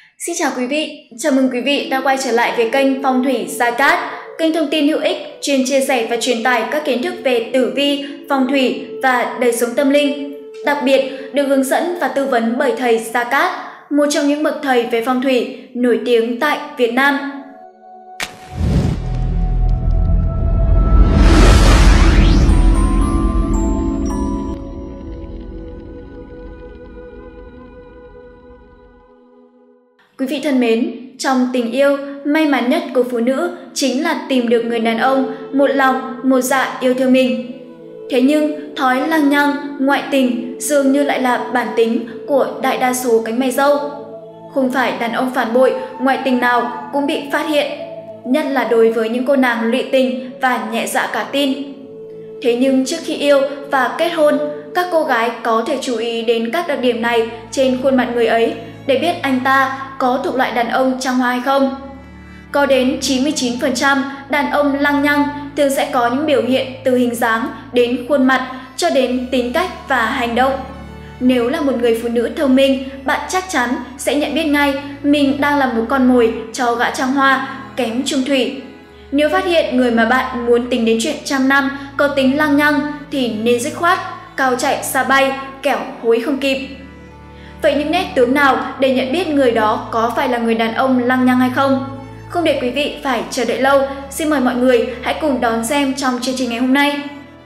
Xin chào quý vị, chào mừng quý vị đã quay trở lại với kênh Phong thủy Gia Cát, kênh thông tin hữu ích chuyên chia sẻ và truyền tải các kiến thức về tử vi, phong thủy và đời sống tâm linh. Đặc biệt được hướng dẫn và tư vấn bởi thầy Gia Cát, một trong những bậc thầy về phong thủy nổi tiếng tại Việt Nam. Quý vị thân mến, trong tình yêu, may mắn nhất của phụ nữ chính là tìm được người đàn ông một lòng, một dạ yêu thương mình. Thế nhưng, thói lăng nhăng, ngoại tình dường như lại là bản tính của đại đa số cánh mày râu. Không phải đàn ông phản bội, ngoại tình nào cũng bị phát hiện, nhất là đối với những cô nàng lụy tình và nhẹ dạ cả tin. Thế nhưng trước khi yêu và kết hôn, các cô gái có thể chú ý đến các đặc điểm này trên khuôn mặt người ấy để biết anh ta có thuộc loại đàn ông trăng hoa hay không. Có đến 99% đàn ông lăng nhăng thường sẽ có những biểu hiện từ hình dáng đến khuôn mặt cho đến tính cách và hành động. Nếu là một người phụ nữ thông minh, bạn chắc chắn sẽ nhận biết ngay mình đang là một con mồi cho gã trăng hoa kém trung thủy. Nếu phát hiện người mà bạn muốn tính đến chuyện trăm năm có tính lăng nhăng thì nên dứt khoát, cao chạy xa bay, kẻo hối không kịp. Vậy những nét tướng nào để nhận biết người đó có phải là người đàn ông lăng nhăng hay không? Không để quý vị phải chờ đợi lâu, xin mời mọi người hãy cùng đón xem trong chương trình ngày hôm nay.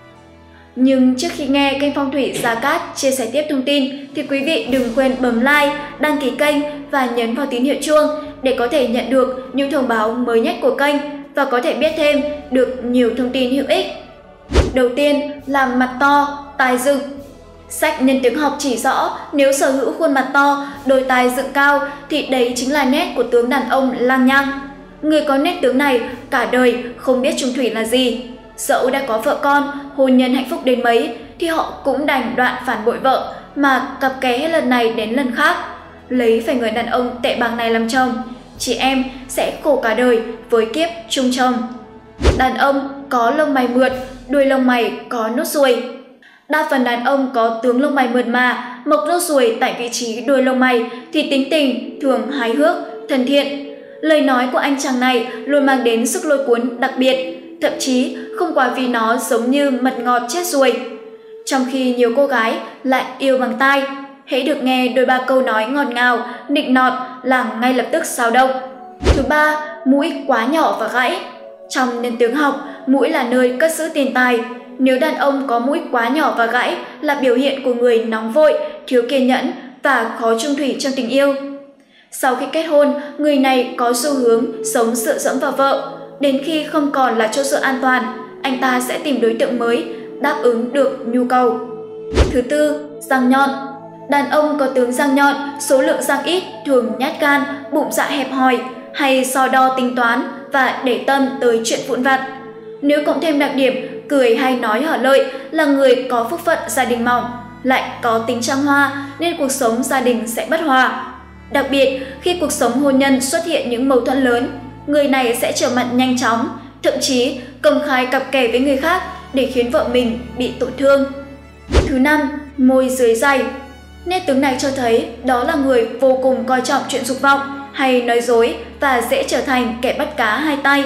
Nhưng trước khi nghe kênh Phong thủy Gia Cát chia sẻ tiếp thông tin thì quý vị đừng quên bấm like, đăng ký kênh và nhấn vào tín hiệu chuông để có thể nhận được những thông báo mới nhất của kênh và có thể biết thêm được nhiều thông tin hữu ích. Đầu tiên là mặt to, tai dựng. Sách nhân tướng học chỉ rõ nếu sở hữu khuôn mặt to, đôi tai dựng cao thì đấy chính là nét của tướng đàn ông lăng nhăng. Người có nét tướng này cả đời không biết trung thủy là gì. Dẫu đã có vợ con, hôn nhân hạnh phúc đến mấy thì họ cũng đành đoạn phản bội vợ mà cặp kè hết lần này đến lần khác. Lấy phải người đàn ông tệ bàng này làm chồng, chị em sẽ khổ cả đời với kiếp chung chồng. Đàn ông có lông mày mượt, đuôi lông mày có nốt ruồi. Đa phần đàn ông có tướng lông mày mượt mà, mọc nốt ruồi tại vị trí đuôi lông mày thì tính tình thường hài hước, thân thiện. Lời nói của anh chàng này luôn mang đến sức lôi cuốn đặc biệt, thậm chí không quá vì nó giống như mật ngọt chết ruồi. Trong khi nhiều cô gái lại yêu bằng tai, hễ được nghe đôi ba câu nói ngọt ngào, nịnh nọt là ngay lập tức xao động. Thứ ba, mũi quá nhỏ và gãy. Trong nhân tướng học, mũi là nơi cất giữ tiền tài. Nếu đàn ông có mũi quá nhỏ và gãy là biểu hiện của người nóng vội, thiếu kiên nhẫn và khó chung thủy trong tình yêu. Sau khi kết hôn, người này có xu hướng sống dựa dẫm vào vợ. Đến khi không còn là chỗ dựa an toàn, anh ta sẽ tìm đối tượng mới, đáp ứng được nhu cầu. Thứ tư, răng nhọn. Đàn ông có tướng răng nhọn, số lượng răng ít, thường nhát gan, bụng dạ hẹp hòi, hay so đo tính toán và để tâm tới chuyện vụn vặt. Nếu cộng thêm đặc điểm cười hay nói hở lợi là người có phúc phận gia đình mỏng, lại có tính trăng hoa nên cuộc sống gia đình sẽ bất hòa. Đặc biệt, khi cuộc sống hôn nhân xuất hiện những mâu thuẫn lớn, người này sẽ trở mặt nhanh chóng, thậm chí công khai cặp kè với người khác để khiến vợ mình bị tổn thương. Thứ năm, môi dưới dày. Nét tướng này cho thấy đó là người vô cùng coi trọng chuyện dục vọng hay nói dối và dễ trở thành kẻ bắt cá hai tay.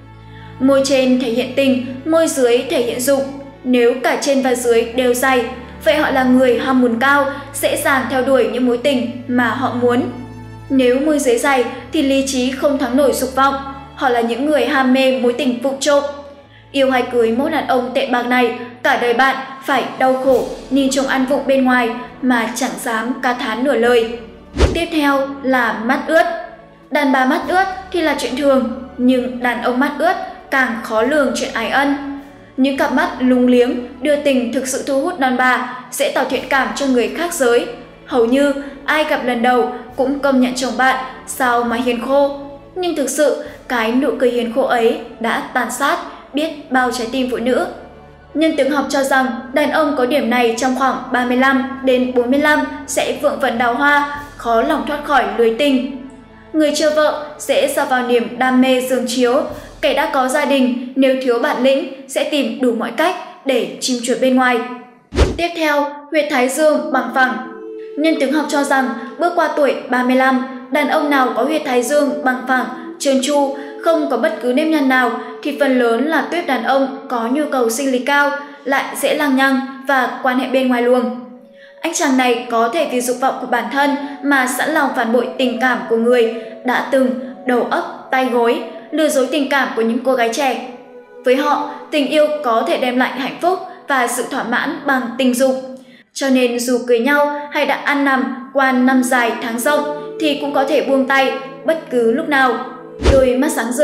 Môi trên thể hiện tình, môi dưới thể hiện dục. Nếu cả trên và dưới đều dày, vậy họ là người ham muốn cao, dễ dàng theo đuổi những mối tình mà họ muốn. Nếu môi dưới dày thì lý trí không thắng nổi dục vọng, họ là những người ham mê mối tình vụng trộm. Yêu hay cưới mẫu đàn ông tệ bạc này, cả đời bạn phải đau khổ nhìn trông ăn vụng bên ngoài mà chẳng dám ca thán nửa lời. Tiếp theo là mắt ướt. Đàn bà mắt ướt thì là chuyện thường, nhưng đàn ông mắt ướt càng khó lường chuyện ái ân. Những cặp mắt lúng liếng, đưa tình thực sự thu hút đàn bà, sẽ tạo thiện cảm cho người khác giới. Hầu như ai gặp lần đầu cũng công nhận chồng bạn sao mà hiền khô. Nhưng thực sự cái nụ cười hiền khô ấy đã tàn sát biết bao trái tim phụ nữ. Nhân tướng học cho rằng đàn ông có điểm này trong khoảng 35 đến 45 sẽ vượng vận đào hoa, khó lòng thoát khỏi lưới tình. Người chưa vợ sẽ sa vào niềm đam mê giường chiếu, kẻ đã có gia đình nếu thiếu bản lĩnh sẽ tìm đủ mọi cách để chim chuột bên ngoài. Tiếp theo, huyệt thái dương bằng phẳng. Nhân tướng học cho rằng bước qua tuổi 35, đàn ông nào có huyệt thái dương bằng phẳng, trơn tru, không có bất cứ nếp nhăn nào thì phần lớn là tuýp đàn ông có nhu cầu sinh lý cao, lại dễ lăng nhăng và quan hệ bên ngoài luồng. Anh chàng này có thể vì dục vọng của bản thân mà sẵn lòng phản bội tình cảm của người đã từng đầu óc, tay gối, lừa dối tình cảm của những cô gái trẻ. Với họ, tình yêu có thể đem lại hạnh phúc và sự thỏa mãn bằng tình dục. Cho nên dù cưới nhau hay đã ăn nằm qua năm dài tháng rộng thì cũng có thể buông tay bất cứ lúc nào. Đôi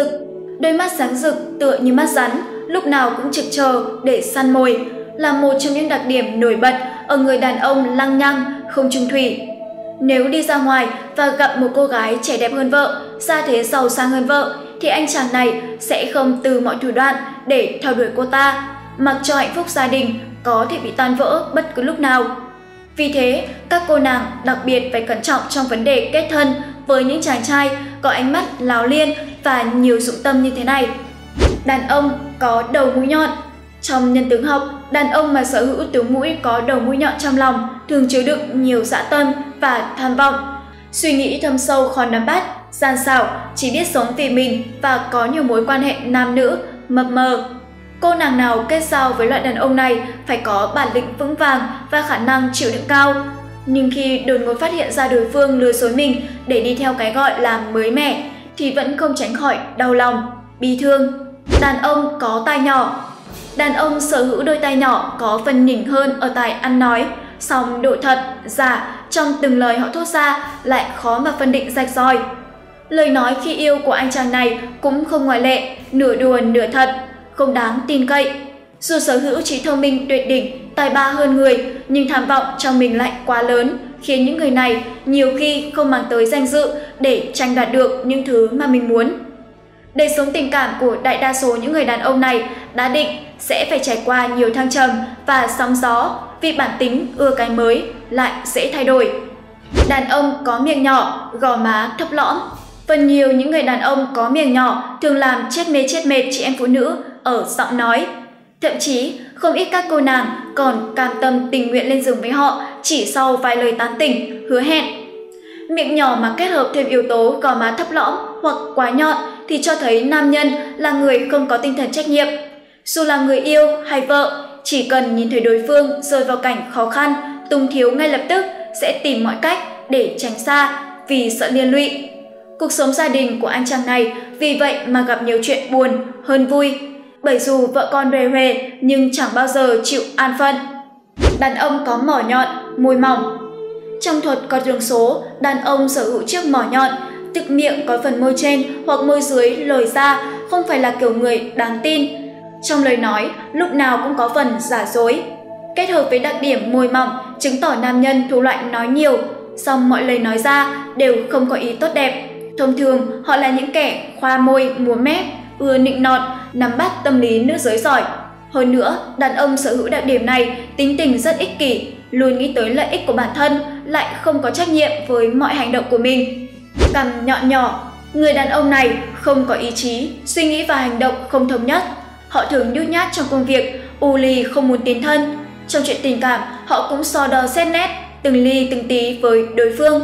mắt sáng rực tựa như mắt rắn, lúc nào cũng trực chờ để săn mồi, là một trong những đặc điểm nổi bật ở người đàn ông lăng nhăng, không chung thủy. Nếu đi ra ngoài và gặp một cô gái trẻ đẹp hơn vợ, gia thế giàu sang hơn vợ, thì anh chàng này sẽ không từ mọi thủ đoạn để theo đuổi cô ta, mặc cho hạnh phúc gia đình có thể bị tan vỡ bất cứ lúc nào. Vì thế, các cô nàng đặc biệt phải cẩn trọng trong vấn đề kết thân với những chàng trai có ánh mắt láo liên và nhiều dụng tâm như thế này. Đàn ông có đầu mũi nhọn. Trong nhân tướng học, đàn ông mà sở hữu tướng mũi có đầu mũi nhọn trong lòng thường chứa đựng nhiều dã tâm và tham vọng. Suy nghĩ thâm sâu khó nắm bắt, gian xảo, chỉ biết sống vì mình và có nhiều mối quan hệ nam nữ, mập mờ. Cô nàng nào kết giao với loại đàn ông này phải có bản lĩnh vững vàng và khả năng chịu đựng cao. Nhưng khi đột ngột phát hiện ra đối phương lừa dối mình để đi theo cái gọi là mới mẻ, thì vẫn không tránh khỏi đau lòng, bi thương. Đàn ông có tai nhỏ. Đàn ông sở hữu đôi tai nhỏ có phần nhỉnh hơn ở tài ăn nói, song độ thật, giả trong từng lời họ thốt ra lại khó mà phân định rạch ròi. Lời nói khi yêu của anh chàng này cũng không ngoại lệ, nửa đùa nửa thật, không đáng tin cậy. Dù sở hữu trí thông minh tuyệt đỉnh, tài ba hơn người, nhưng tham vọng trong mình lại quá lớn, khiến những người này nhiều khi không mang tới danh dự để tranh đoạt được những thứ mà mình muốn. Đời sống tình cảm của đại đa số những người đàn ông này đã định sẽ phải trải qua nhiều thăng trầm và sóng gió, vì bản tính ưa cái mới lại dễ thay đổi. Đàn ông có miệng nhỏ, gò má thấp lõm. Phần nhiều những người đàn ông có miệng nhỏ thường làm chết mệt chị em phụ nữ ở giọng nói. Thậm chí, không ít các cô nàng còn cam tâm tình nguyện lên giường với họ chỉ sau vài lời tán tỉnh, hứa hẹn. Miệng nhỏ mà kết hợp thêm yếu tố gò má thấp lõm hoặc quá nhọn thì cho thấy nam nhân là người không có tinh thần trách nhiệm. Dù là người yêu hay vợ, chỉ cần nhìn thấy đối phương rơi vào cảnh khó khăn, túng thiếu ngay lập tức sẽ tìm mọi cách để tránh xa vì sợ liên lụy. Cuộc sống gia đình của anh chàng này vì vậy mà gặp nhiều chuyện buồn hơn vui, bởi dù vợ con bề huề nhưng chẳng bao giờ chịu an phận. Đàn ông có mỏ nhọn, môi mỏng. Trong thuật có đường số, đàn ông sở hữu chiếc mỏ nhọn, tức miệng có phần môi trên hoặc môi dưới lồi ra, không phải là kiểu người đáng tin. Trong lời nói, lúc nào cũng có phần giả dối. Kết hợp với đặc điểm môi mỏng, chứng tỏ nam nhân thuộc loại nói nhiều, song mọi lời nói ra đều không có ý tốt đẹp. Thông thường, họ là những kẻ khoa môi, múa mép, ưa nịnh nọt, nắm bắt tâm lý nữ giới giỏi. Hơn nữa, đàn ông sở hữu đặc điểm này tính tình rất ích kỷ, luôn nghĩ tới lợi ích của bản thân, lại không có trách nhiệm với mọi hành động của mình. Cằm nhọn nhỏ. Người đàn ông này không có ý chí, suy nghĩ và hành động không thống nhất. Họ thường nhút nhát trong công việc, u lì không muốn tiến thân. Trong chuyện tình cảm, họ cũng so đo xét nét, từng ly từng tí với đối phương.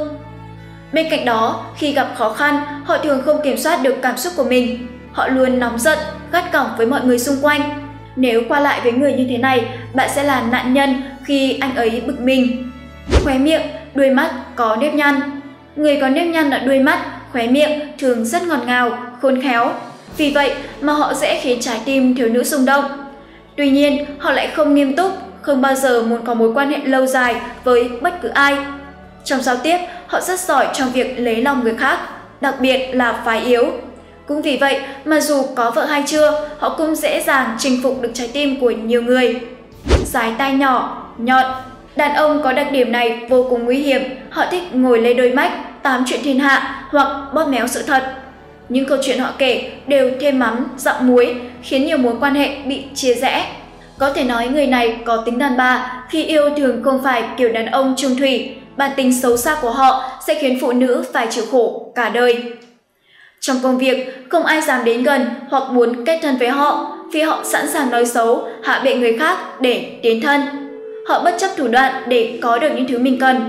Bên cạnh đó, khi gặp khó khăn, họ thường không kiểm soát được cảm xúc của mình. Họ luôn nóng giận, gắt gỏng với mọi người xung quanh. Nếu qua lại với người như thế này, bạn sẽ là nạn nhân khi anh ấy bực mình. Khóe miệng, đuôi mắt có nếp nhăn. Người có nếp nhăn ở đuôi mắt, khóe miệng thường rất ngọt ngào, khôn khéo. Vì vậy mà họ dễ khiến trái tim thiếu nữ rung động. Tuy nhiên, họ lại không nghiêm túc, không bao giờ muốn có mối quan hệ lâu dài với bất cứ ai. Trong giao tiếp, họ rất giỏi trong việc lấy lòng người khác, đặc biệt là phái yếu. Cũng vì vậy mà dù có vợ hay chưa, họ cũng dễ dàng chinh phục được trái tim của nhiều người. Dái tai nhỏ, nhọn. Đàn ông có đặc điểm này vô cùng nguy hiểm, họ thích ngồi lấy đôi mách, tám chuyện thiên hạ hoặc bóp méo sự thật. Những câu chuyện họ kể đều thêm mắm, dặm muối, khiến nhiều mối quan hệ bị chia rẽ. Có thể nói người này có tính đàn bà, khi yêu thường không phải kiểu đàn ông chung thủy, bản tính xấu xa của họ sẽ khiến phụ nữ phải chịu khổ cả đời. Trong công việc, không ai dám đến gần hoặc muốn kết thân với họ vì họ sẵn sàng nói xấu, hạ bệ người khác để tiến thân. Họ bất chấp thủ đoạn để có được những thứ mình cần.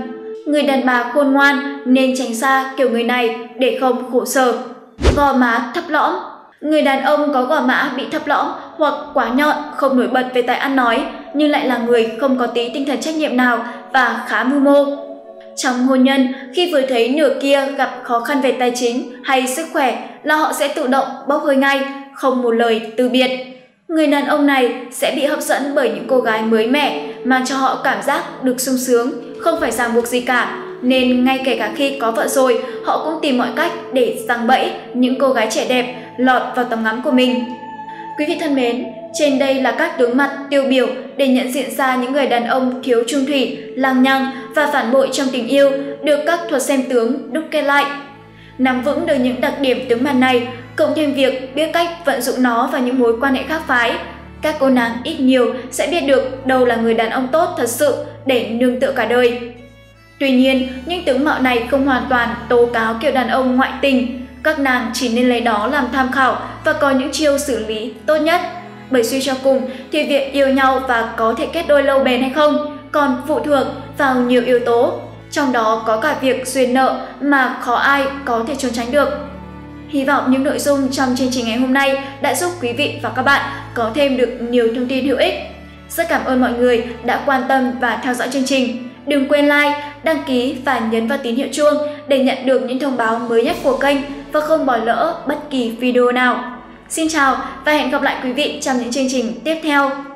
Người đàn bà khôn ngoan nên tránh xa kiểu người này để không khổ sở. Gò má thấp lõm. Người đàn ông có gò má bị thấp lõm hoặc quá nhọn, không nổi bật về tài ăn nói, nhưng lại là người không có tí tinh thần trách nhiệm nào và khá mưu mô. Trong hôn nhân, khi vừa thấy nửa kia gặp khó khăn về tài chính hay sức khỏe là họ sẽ tự động bốc hơi ngay, không một lời từ biệt. Người đàn ông này sẽ bị hấp dẫn bởi những cô gái mới mẻ, mang cho họ cảm giác được sung sướng, không phải ràng buộc gì cả. Nên ngay kể cả khi có vợ rồi, họ cũng tìm mọi cách để giăng bẫy những cô gái trẻ đẹp lọt vào tầm ngắm của mình. Quý vị thân mến, trên đây là các tướng mặt tiêu biểu để nhận diện ra những người đàn ông thiếu trung thủy, lăng nhăng và phản bội trong tình yêu được các thuật xem tướng đúc kết lại. Nắm vững được những đặc điểm tướng mặt này, cộng thêm việc biết cách vận dụng nó vào những mối quan hệ khác phái, các cô nàng ít nhiều sẽ biết được đâu là người đàn ông tốt thật sự để nương tựa cả đời. Tuy nhiên, những tướng mạo này không hoàn toàn tố cáo kiểu đàn ông ngoại tình. Các nàng chỉ nên lấy đó làm tham khảo và có những chiêu xử lý tốt nhất. Bởi suy cho cùng thì việc yêu nhau và có thể kết đôi lâu bền hay không còn phụ thuộc vào nhiều yếu tố, trong đó có cả việc duyên nợ mà khó ai có thể trốn tránh được. Hy vọng những nội dung trong chương trình ngày hôm nay đã giúp quý vị và các bạn có thêm được nhiều thông tin hữu ích. Rất cảm ơn mọi người đã quan tâm và theo dõi chương trình. Đừng quên like, đăng ký và nhấn vào tín hiệu chuông để nhận được những thông báo mới nhất của kênh và không bỏ lỡ bất kỳ video nào. Xin chào và hẹn gặp lại quý vị trong những chương trình tiếp theo.